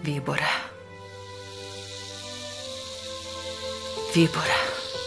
Víbora. Víbora.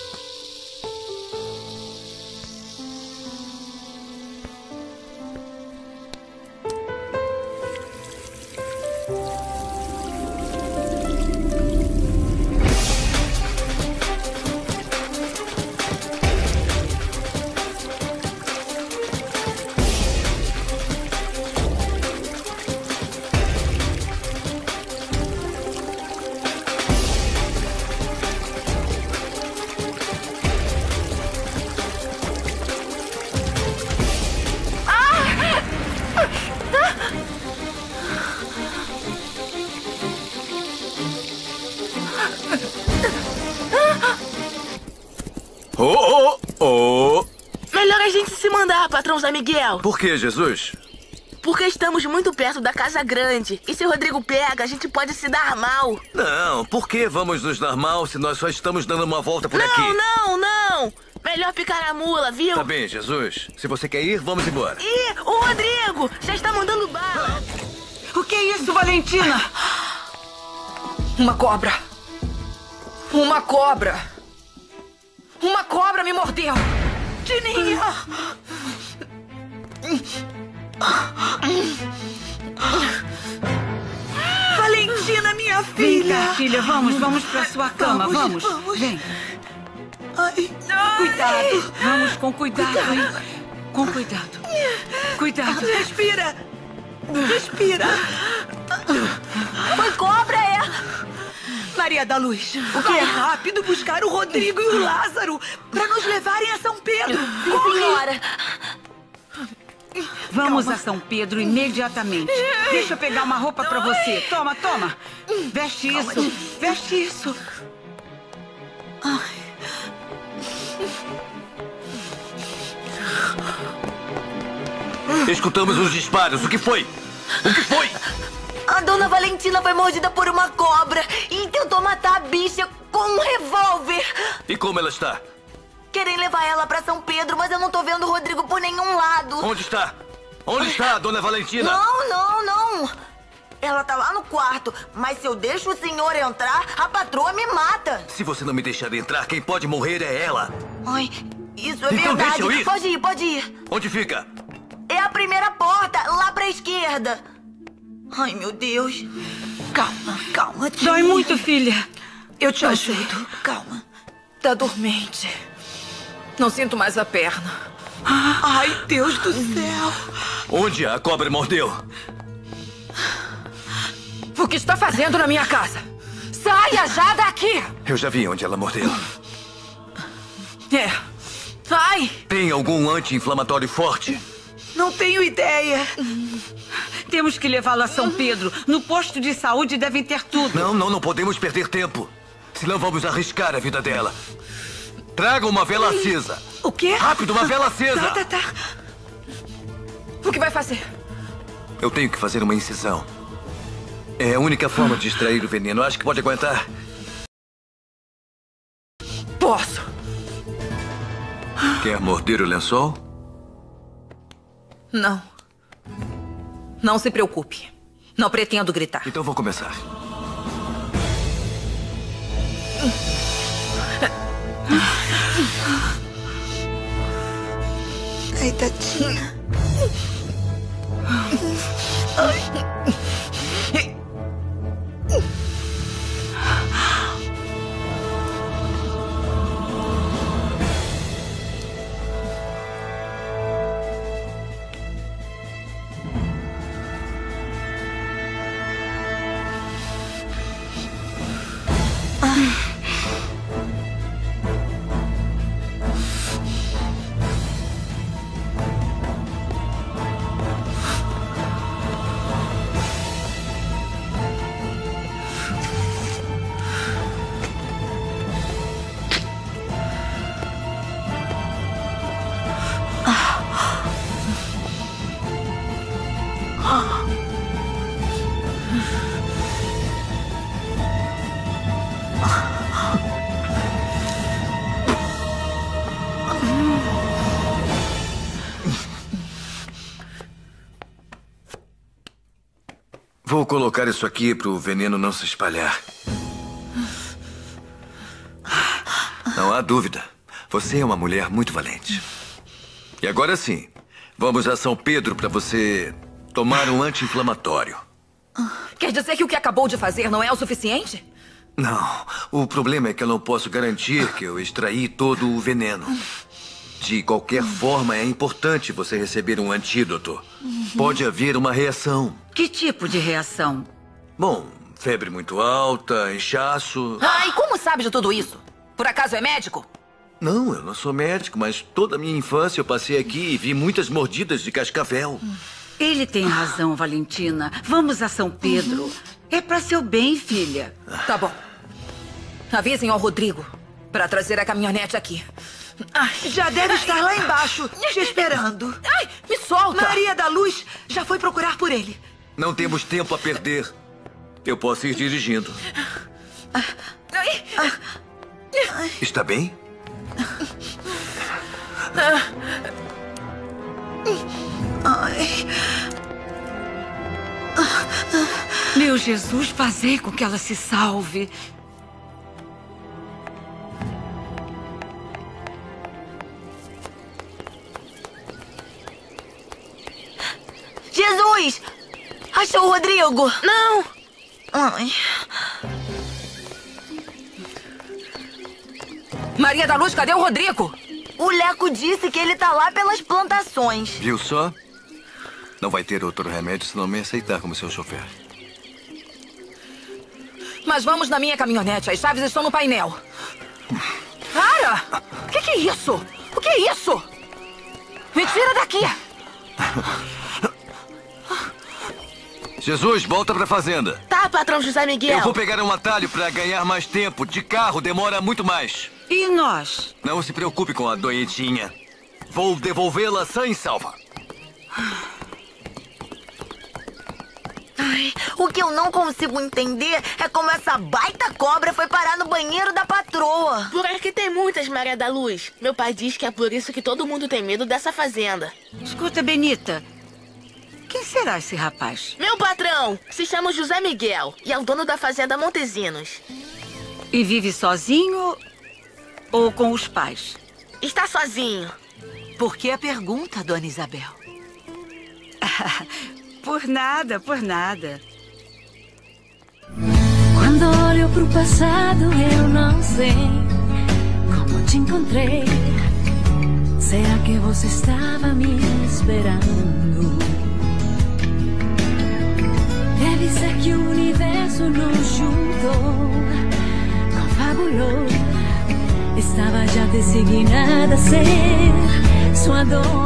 Melhor a gente se mandar, patrão Zé Miguel. Por que, Jesus? Porque estamos muito perto da Casa Grande. E se o Rodrigo pega, a gente pode se dar mal. Não, por que vamos nos dar mal se nós só estamos dando uma volta por aqui? Não! Melhor picar a mula, viu? Tá bem, Jesus. Se você quer ir, vamos embora. Ih, o Rodrigo já está mandando bala. O que é isso, Valentina? Uma cobra. Uma cobra. Uma cobra me mordeu. Tininha! Valentina, minha Vem filha! cá, filha, vamos pra sua cama, vamos. Vem. Ai. Cuidado, vamos com cuidado, hein? Com cuidado. Cuidado. Respira! Foi cobra, é? Maria da Luz, vai rápido buscar o Rodrigo e o Lázaro para nos levarem a São Pedro. Sim, senhora. Vamos a São Pedro imediatamente. Deixa eu pegar uma roupa pra você. Toma. Veste isso. Escutamos os disparos. O que foi? A dona Valentina foi mordida por uma cobra e tentou matar a bicha com um revólver. E como ela está? Querem levar ela pra São Pedro, mas eu não tô vendo o Rodrigo por nenhum lado. Onde está? Onde está a dona Valentina? Não. Ela tá lá no quarto, mas se eu deixo o senhor entrar, a patroa me mata. Se você não me deixar entrar, quem pode morrer é ela. Ai, isso é Então verdade. deixa eu ir. Pode ir. Onde fica? É a primeira porta, lá pra esquerda. Ai, meu Deus. Calma, tia. Dói muito, filha. Eu te ajudo. Calma. Tá dormente. Não sinto mais a perna. Ai, Deus do céu. Onde a cobra mordeu? O que está fazendo na minha casa? Saia já daqui! Eu já vi onde ela mordeu. Ai! Tem algum anti-inflamatório forte? Não tenho ideia. Temos que levá-la a São Pedro. No posto de saúde devem ter tudo. Não podemos perder tempo. Senão vamos arriscar a vida dela. Traga uma vela acesa. O quê? Rápido, uma vela acesa. Tá. O que vai fazer? Eu tenho que fazer uma incisão. É a única forma de extrair o veneno. Acho que pode aguentar. Posso. Quer morder o lençol? Não. Não se preocupe. Não pretendo gritar. Então vou começar. Ai, tadinha. Vou colocar isso aqui para o veneno não se espalhar. Não há dúvida. Você é uma mulher muito valente. E agora sim, vamos a São Pedro para você tomar um anti-inflamatório. Quer dizer que o que acabou de fazer não é o suficiente? Não, o problema é que eu não posso garantir que eu extraí todo o veneno. De qualquer forma, é importante você receber um antídoto. Pode haver uma reação. Que tipo de reação? Bom, febre muito alta, inchaço... E como sabe de tudo isso? Por acaso é médico? Não, eu não sou médico, mas toda a minha infância eu passei aqui e vi muitas mordidas de cascavel. Ele tem razão, Valentina. Vamos a São Pedro. É para seu bem, filha. Tá bom. Avisem ao Rodrigo para trazer a caminhonete aqui. Já deve estar lá embaixo, te esperando. Ai, me solta! Maria da Luz já foi procurar por ele. Não temos tempo a perder. Eu posso ir dirigindo. Está bem? Meu Jesus, fazei com que ela se salve. Jesus! Achou o Rodrigo? Não! Ai. Maria da Luz, cadê o Rodrigo? O Leco disse que ele tá lá pelas plantações. Viu só? Não vai ter outro remédio se não me aceitar como seu chofer. Mas vamos na minha caminhonete. As chaves estão no painel. Para! O que é isso? O que é isso? Me tira daqui! Jesus, volta pra fazenda. Tá, patrão José Miguel. Eu vou pegar um atalho pra ganhar mais tempo. De carro demora muito mais. E nós? Não se preocupe com a doentinha. Vou devolvê-la sã e salva. Ai, o que eu não consigo entender é como essa baita cobra foi parar no banheiro da patroa. Por aqui tem muitas, Maria da Luz. Meu pai diz que é por isso que todo mundo tem medo dessa fazenda. Escuta, Benita. Quem será esse rapaz? Meu patrão se chama José Miguel e é o dono da fazenda Montesinos. E vive sozinho ou com os pais? Está sozinho. Por que a pergunta, dona Isabel? Por nada, por nada. Quando olho pro passado, eu não sei como te encontrei. Será que você estava me esperando? Deve ser que o universo nos juntou, confabulou. Estava já designada a ser sua dona.